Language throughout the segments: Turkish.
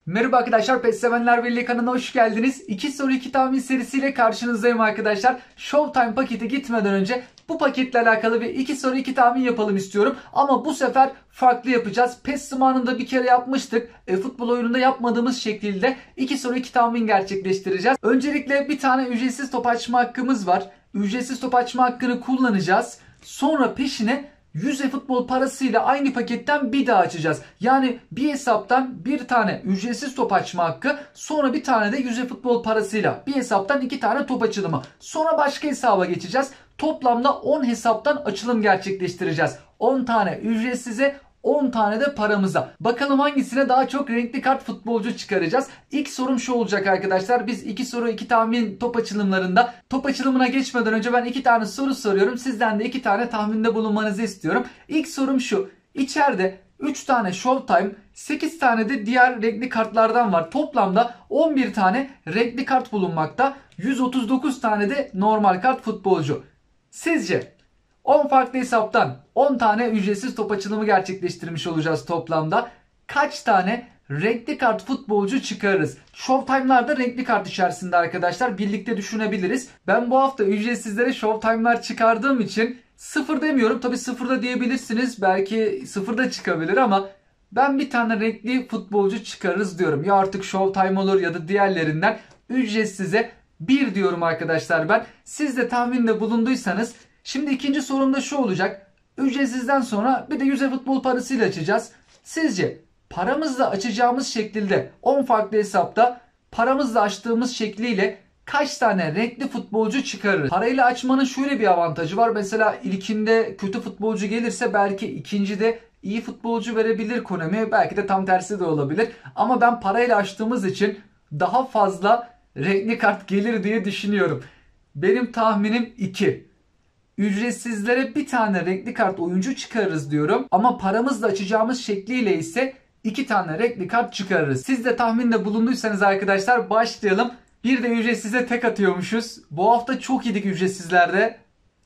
Merhaba arkadaşlar, PES Sevenler Birliği kanalına hoş geldiniz. 2 soru 2 tahmin serisiyle karşınızdayım arkadaşlar. Showtime paketi gitmeden önce bu paketle alakalı bir 2 soru 2 tahmin yapalım istiyorum. Ama bu sefer farklı yapacağız. PES zamanında bir kere yapmıştık. Futbol oyununda yapmadığımız şekilde 2 soru 2 tahmin gerçekleştireceğiz. Öncelikle bir tane ücretsiz top açma hakkımız var. Ücretsiz top açma hakkını kullanacağız. Sonra peşine 100 futbol parasıyla aynı paketten bir daha açacağız. Yani bir hesaptan bir tane ücretsiz top açma hakkı, sonra bir tane de 100 futbol parasıyla bir hesaptan 2 tane top açılımı. Sonra başka hesaba geçeceğiz. Toplamda 10 hesaptan açılım gerçekleştireceğiz. 10 tane ücretsize, 10 tane de paramıza. Bakalım hangisine daha çok renkli kart futbolcu çıkaracağız. İlk sorum şu olacak arkadaşlar. Biz 2 soru 2 tahmin top açılımlarında, top açılımına geçmeden önce ben 2 tane soru soruyorum. Sizden de 2 tane tahminde bulunmanızı istiyorum. İlk sorum şu. İçeride 3 tane Showtime, 8 tane de diğer renkli kartlardan var. Toplamda 11 tane renkli kart bulunmakta. 139 tane de normal kart futbolcu. Sizce 10 farklı hesaptan 10 tane ücretsiz top açılımı gerçekleştirmiş olacağız toplamda. Kaç tane renkli kart futbolcu çıkarırız? Showtime'lar renkli kart içerisinde arkadaşlar. Birlikte düşünebiliriz. Ben bu hafta ücretsizlere Showtime'lar çıkardığım için 0 demiyorum. Tabi 0 da diyebilirsiniz. Belki 0 da çıkabilir ama ben bir tane renkli futbolcu çıkarırız diyorum. Ya artık Showtime olur ya da diğerlerinden ücretsize 1 diyorum arkadaşlar ben. Siz de tahminde bulunduysanız. Şimdi ikinci sorum da şu olacak. Ücretsizden sonra bir de 100 futbol parasıyla açacağız. Sizce paramızla açacağımız şekilde 10 farklı hesapta paramızla açtığımız şekliyle kaç tane renkli futbolcu çıkarırız? Parayla açmanın şöyle bir avantajı var. Mesela ilkinde kötü futbolcu gelirse belki ikincide iyi futbolcu verebilir Konami. Belki de tam tersi de olabilir. Ama ben parayla açtığımız için daha fazla renkli kart gelir diye düşünüyorum. Benim tahminim 2. Ücretsizlere bir tane renkli kart oyuncu çıkarırız diyorum. Ama paramızla açacağımız şekliyle ise 2 tane renkli kart çıkarırız. Siz de tahminde bulunduysanız arkadaşlar başlayalım. Bir de ücretsize tek atıyormuşuz. Bu hafta çok yedik ücretsizlerde.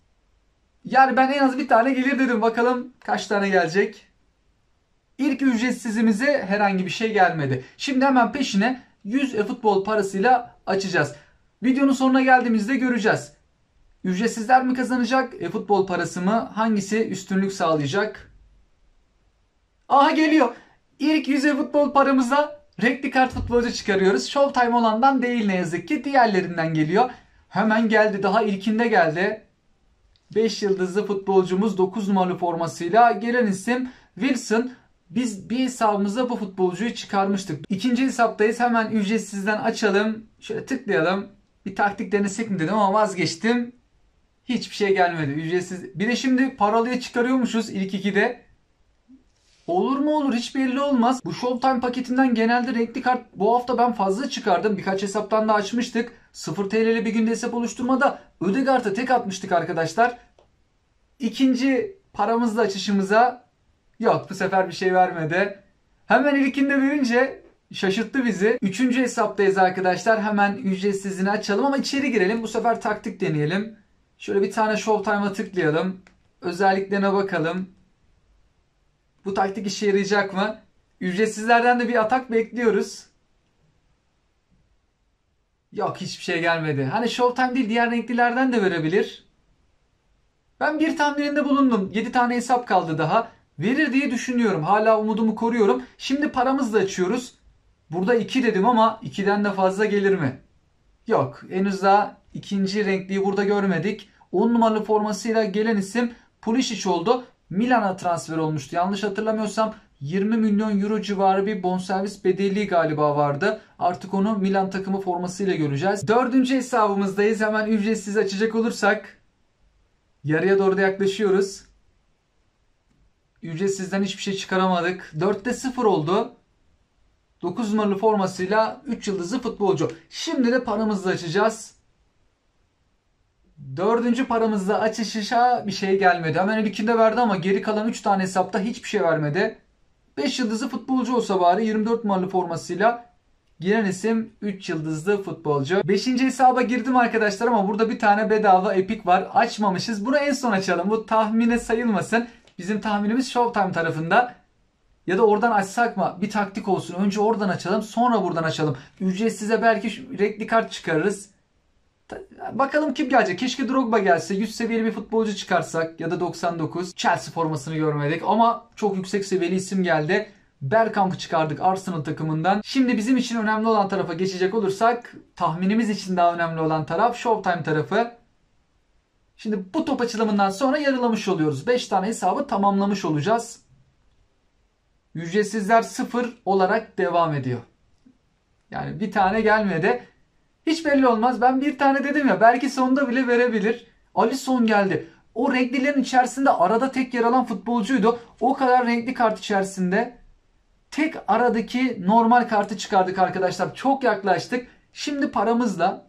Yani ben en az bir tane gelir dedim. Bakalım kaç tane gelecek. İlk ücretsizimize herhangi bir şey gelmedi. Şimdi hemen peşine 100 futbol parasıyla açacağız. Videonun sonuna geldiğimizde göreceğiz. Ücretsizler mi kazanacak? Futbol parası mı? Hangisi üstünlük sağlayacak? Aha geliyor. İlk 100 futbol paramıza renkli kart futbolcu çıkarıyoruz. Showtime olandan değil ne yazık ki. Diğerlerinden geliyor. Hemen geldi. Daha ilkinde geldi. 5 yıldızlı futbolcumuz 9 numaralı formasıyla. Gelen isim Wilson. Biz bir hesabımıza bu futbolcuyu çıkarmıştık. İkinci hesaptayız. Hemen ücretsizden açalım. Şöyle tıklayalım. Bir taktik denesek mi dedim ama vazgeçtim. Hiçbir şey gelmedi. Ücretsiz. Bir de şimdi paralıya çıkarıyormuşuz ilk 2'de. Olur mu olur, hiç belli olmaz. Bu Showtime paketinden genelde renkli kart bu hafta ben fazla çıkardım. Birkaç hesaptan da açmıştık. 0 TL'li bir günde hesap oluşturmada Ödegaard'a tek atmıştık arkadaşlar. İkinci paramızla açışımıza yok, bu sefer bir şey vermedi. Hemen ilkinde verince şaşırttı bizi. Üçüncü hesaptayız arkadaşlar. Hemen ücretsizini açalım ama içeri girelim. Bu sefer taktik deneyelim. Şöyle bir tane Showtime'a tıklayalım. Özelliklerine bakalım. Bu taktik işe yarayacak mı? Ücretsizlerden de bir atak bekliyoruz. Yok, hiçbir şey gelmedi. Hani Showtime değil, diğer renklilerden de verebilir. Ben bir tahmininde bulundum. 7 tane hesap kaldı daha. Verir diye düşünüyorum. Hala umudumu koruyorum. Şimdi paramızla açıyoruz. Burada 2 dedim ama 2'den de fazla gelir mi? Yok. Henüz daha ikinci renkliyi burada görmedik. 10 numaralı formasıyla gelen isim Pulisic oldu. Milan'a transfer olmuştu. Yanlış hatırlamıyorsam 20 milyon euro civarı bir bonservis bedeli galiba vardı. Artık onu Milan takımı formasıyla göreceğiz. Dördüncü hesabımızdayız. Hemen ücretsiz açacak olursak yarıya doğru da yaklaşıyoruz. Ücretsizden hiçbir şey çıkaramadık. 4'te 0 oldu. 9 numaralı formasıyla 3 yıldızlı futbolcu. Şimdi de paramızla açacağız. Dördüncü paramızla açışa bir şey gelmedi. Hemen ilkinde verdi ama geri kalan 3 tane hesapta hiçbir şey vermedi. 5 yıldızlı futbolcu olsa bari, 24 numaralı formasıyla giren isim 3 yıldızlı futbolcu. 5. hesaba girdim arkadaşlar ama burada bir tane bedava epik var. Açmamışız. Bunu en son açalım. Bu tahmine sayılmasın. Bizim tahminimiz Showtime tarafında. Ya da oradan açsak mı? Bir taktik olsun. Önce oradan açalım, sonra buradan açalım. Ücretsize belki renkli kart çıkarırız. Bakalım kim gelecek? Keşke Drogba gelse. 100 seviyeli bir futbolcu çıkarsak ya da 99. Chelsea formasını görmedik ama çok yüksek seviyeli isim geldi. Bergkamp'ı çıkardık Arsenal takımından. Şimdi bizim için önemli olan tarafa geçecek olursak, tahminimiz için daha önemli olan taraf Showtime tarafı. Şimdi bu top açılımından sonra yarılamış oluyoruz. 5 tane hesabı tamamlamış olacağız. Ücretsizler 0 olarak devam ediyor. Yani bir tane gelmedi. Hiç belli olmaz. Ben bir tane dedim ya, belki sonunda bile verebilir. Alisson geldi. O renklilerin içerisinde arada tek yer alan futbolcuydu. O kadar renkli kart içerisinde tek aradaki normal kartı çıkardık arkadaşlar. Çok yaklaştık. Şimdi paramızla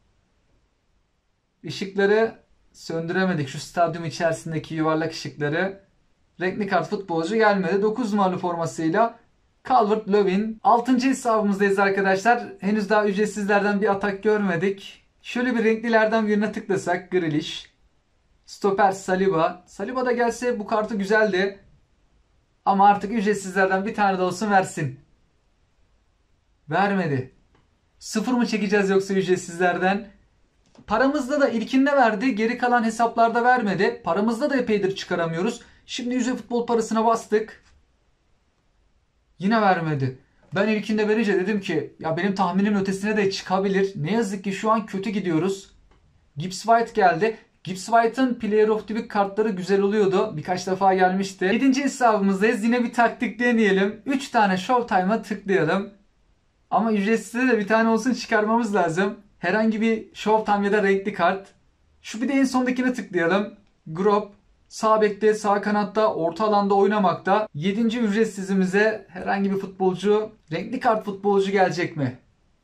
ışıkları söndüremedik. Şu stadyum içerisindeki yuvarlak ışıkları. Renkli kart futbolcu gelmedi. 9 numaralı formasıyla Calvert-Lewin. 6. hesabımızdayız arkadaşlar. Henüz daha ücretsizlerden bir atak görmedik. Şöyle bir renklilerden birine tıklasak. Grealish. Stoper Saliba. Saliba da gelse bu kartı güzeldi. Ama artık ücretsizlerden bir tane de olsun versin. Vermedi. 0 mı çekeceğiz yoksa ücretsizlerden? Paramızda da ilkinde verdi. Geri kalan hesaplarda vermedi. Paramızda da epeydir çıkaramıyoruz. Şimdi yüze futbol parasına bastık. Yine vermedi. Ben ilkinde verince dedim ki ya benim tahminim ötesine de çıkabilir. Ne yazık ki şu an kötü gidiyoruz. Gibbs White geldi. Gibbs White'ın Player of the Week kartları güzel oluyordu. Birkaç defa gelmişti. 7. hesabımızdayız. Yine bir taktik deneyelim. 3 tane Showtime'a tıklayalım. Ama ücretsiz de bir tane olsun çıkarmamız lazım. Herhangi bir Showtime ya da renkli kart. Şu bir de en sondakine tıklayalım. Grop. Sağ bekte, sağ kanatta, orta alanda oynamakta. 7. ücretsizimize herhangi bir futbolcu, renkli kart futbolcu gelecek mi?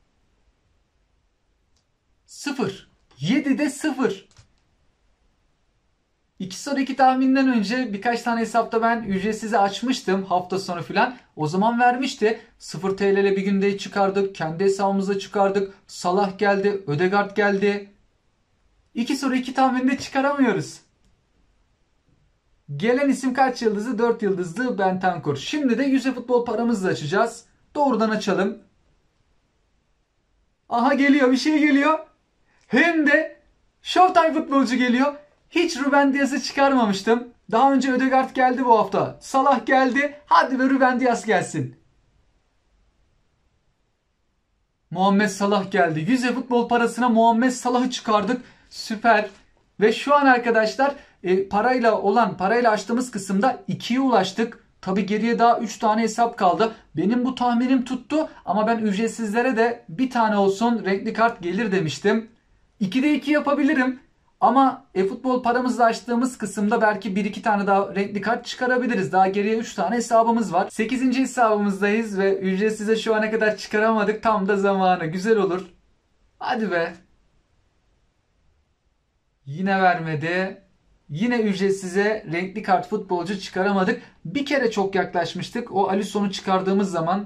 0. 7'de 0. 2 soru 2 tahminden önce birkaç tane hesapta ben ücretsizi açmıştım hafta sonu filan. O zaman vermişti. 0 TL ile bir günde çıkardık. Kendi hesabımıza çıkardık. Salah geldi. Ödegaard geldi. 2 soru 2 tahminde çıkaramıyoruz. Gelen isim kaç yıldızlı? 4 yıldızlı Bentancur. Şimdi de yüze futbol paramızla açacağız. Doğrudan açalım. Aha geliyor, bir şey geliyor. Hem de Showtime futbolcu geliyor. Hiç Ruben Dias'ı çıkarmamıştım. Daha önce Ödegaard geldi bu hafta. Salah geldi. Hadi ve Ruben Dias gelsin. Muhammed Salah geldi. Yüze futbol parasına Muhammed Salah'ı çıkardık. Süper. Ve şu an arkadaşlar parayla açtığımız kısımda 2'ye ulaştık. Tabi geriye daha 3 tane hesap kaldı. Benim bu tahminim tuttu ama ben ücretsizlere de bir tane olsun renkli kart gelir demiştim. 2'de 2 yapabilirim. Ama futbol paramızla açtığımız kısımda belki 1-2 tane daha renkli kart çıkarabiliriz. Daha geriye 3 tane hesabımız var. 8. hesabımızdayız ve ücretsize şu ana kadar çıkaramadık. Tam da zamanı. Güzel olur. Hadi be. Yine vermedi. Yine ücretsize renkli kart futbolcu çıkaramadık. Bir kere çok yaklaşmıştık. O Alisson'u çıkardığımız zaman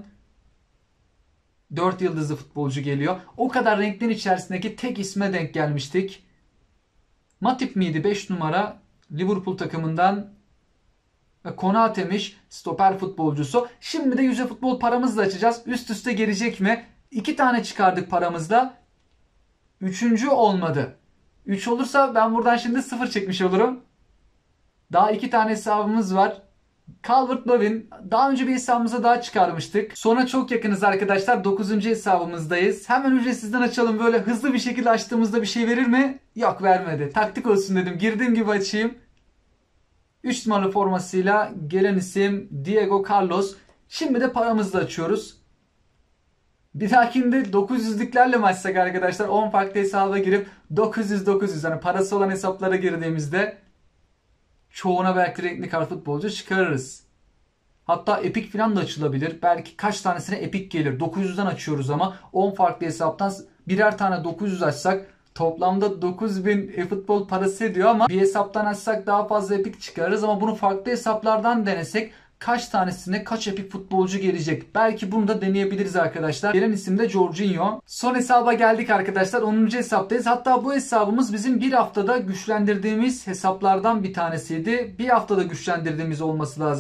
4 yıldızlı futbolcu geliyor. O kadar renklerin içerisindeki tek isme denk gelmiştik. Matip miydi 5 numara? Liverpool takımından Konate'miş stoper futbolcusu. Şimdi de yüze futbol paramızla açacağız. Üst üste gelecek mi? 2 tane çıkardık paramızla. 3. olmadı. 3 olursa ben buradan şimdi 0 çekmiş olurum. Daha 2 tane hesabımız var. Calvert-Lewin. Daha önce bir hesabımıza daha çıkarmıştık. Sonra çok yakınız arkadaşlar. 9. hesabımızdayız. Hemen ücretsizden açalım. Böyle hızlı bir şekilde açtığımızda bir şey verir mi? Yok, vermedi. Taktik olsun dedim. Girdiğim gibi açayım. 3 numaralı formasıyla gelen isim Diego Carlos. Şimdi de paramızla açıyoruz. Bir dahakinde 900'lüklerle mi açsak arkadaşlar? 10 farklı hesaba girip 900 hani parası olan hesaplara girdiğimizde çoğuna belki renkli kart futbolcu çıkarırız. Hatta epik falan da açılabilir. Belki kaç tanesine epik gelir. 900'den açıyoruz ama 10 farklı hesaptan birer tane 900 açsak toplamda 9000 futbol parası ediyor ama bir hesaptan açsak daha fazla epik çıkarırız ama bunu farklı hesaplardan denesek kaç tanesine kaç epik futbolcu gelecek? Belki bunu da deneyebiliriz arkadaşlar. Gelen isim de Jorginho. Son hesaba geldik arkadaşlar. 10. hesaptayız. Hatta bu hesabımız bizim bir haftada güçlendirdiğimiz hesaplardan bir tanesiydi. Bir haftada güçlendirdiğimiz olması lazım.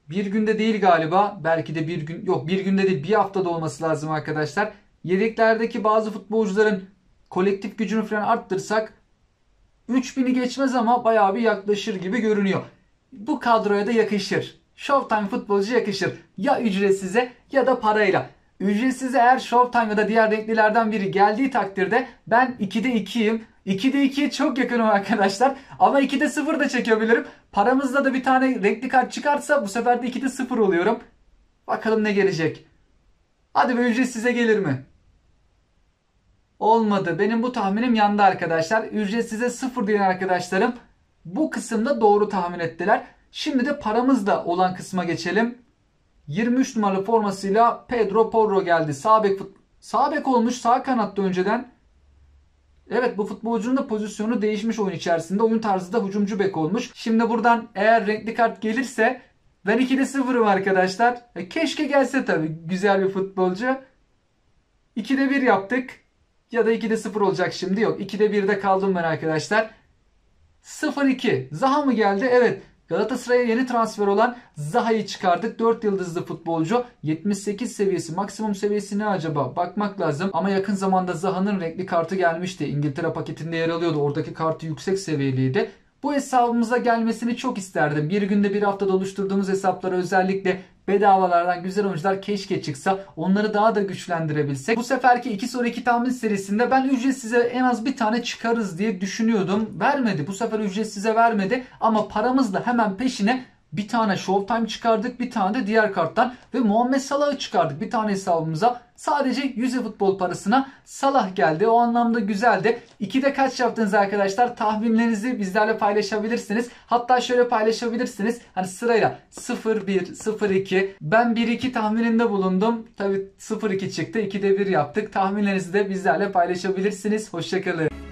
Bir günde değil galiba. Belki de bir gün, yok bir günde değil, bir haftada olması lazım arkadaşlar. Yedeklerdeki bazı futbolcuların kolektif gücünü falan arttırsak 3000'i geçmez ama bayağı bir yaklaşır gibi görünüyor. Bu kadroya da yakışır. Showtime futbolcu yakışır. Ya ücretsize ya da parayla. Ücretsiz eğer Showtime ya da diğer renklilerden biri geldiği takdirde ben 2'de 2'yim. 2'de 2'ye çok yakınım arkadaşlar. Ama 2'de 0 da çekebilirim. Paramızda da bir tane renkli kart çıkarsa bu sefer de 2'de 0 oluyorum. Bakalım ne gelecek. Hadi be, ücretsize gelir mi? Olmadı. Benim bu tahminim yandı arkadaşlar. Ücretsize 0 diyen arkadaşlarım bu kısımda doğru tahmin ettiler. Şimdi de paramızda olan kısma geçelim. 23 numaralı formasıyla Pedro Porro geldi. Sağ bek olmuş, sağ kanatta önceden. Evet, bu futbolcunun da pozisyonu değişmiş oyun içerisinde. Oyun tarzı da hücumcu bek olmuş. Şimdi buradan eğer renkli kart gelirse ben 2'de 0'ım arkadaşlar. Keşke gelse tabii, güzel bir futbolcu. 2'de 1 yaptık. Ya da 2'de 0 olacak şimdi. Yok, 2'de 1'de kaldım ben arkadaşlar. 0-2. Zaha mı geldi? Evet. Galatasaray'a yeni transfer olan Zaha'yı çıkardık. 4 yıldızlı futbolcu. 78 seviyesi. Maksimum seviyesi ne acaba? Bakmak lazım. Ama yakın zamanda Zaha'nın renkli kartı gelmişti. İngiltere paketinde yer alıyordu. Oradaki kartı yüksek seviyeliydi. Bu hesabımıza gelmesini çok isterdim. Bir günde bir haftada oluşturduğumuz hesaplara özellikle bedavalardan güzel oyuncular keşke çıksa. Onları daha da güçlendirebilsek. Bu seferki 2 soru 2 tahmin serisinde ben ücretsize en az bir tane çıkarız diye düşünüyordum. Vermedi. Bu sefer ücretsize vermedi. Ama paramızla hemen peşine bir tane Showtime çıkardık. Bir tane de diğer karttan. Ve Muhammed Salah'ı çıkardık. Bir tane hesabımıza. Sadece 100 futbol parasına Salah geldi. O anlamda güzeldi. 2'de kaç yaptınız arkadaşlar? Tahminlerinizi bizlerle paylaşabilirsiniz. Hatta şöyle paylaşabilirsiniz. Hani sırayla 0-1, 0-2. Ben 1-2 tahmininde bulundum. Tabii 0-2 çıktı. 2'de 1 yaptık. Tahminlerinizi de bizlerle paylaşabilirsiniz. Hoşçakalın.